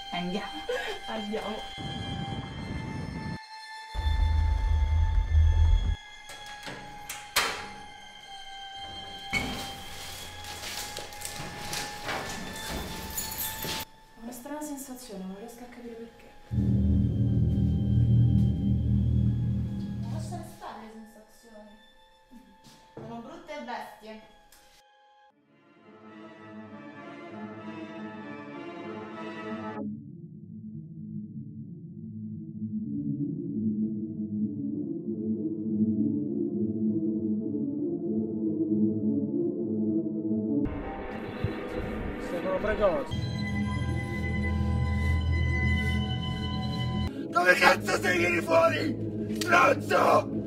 Andiamo. Andiamo. Ho una strana sensazione, non riesco a capire perché. Ma lasciare stare le sensazioni. Sono brutte bestie. Sono precoci. Dove cazzo sei, vieni fuori? Stronzo!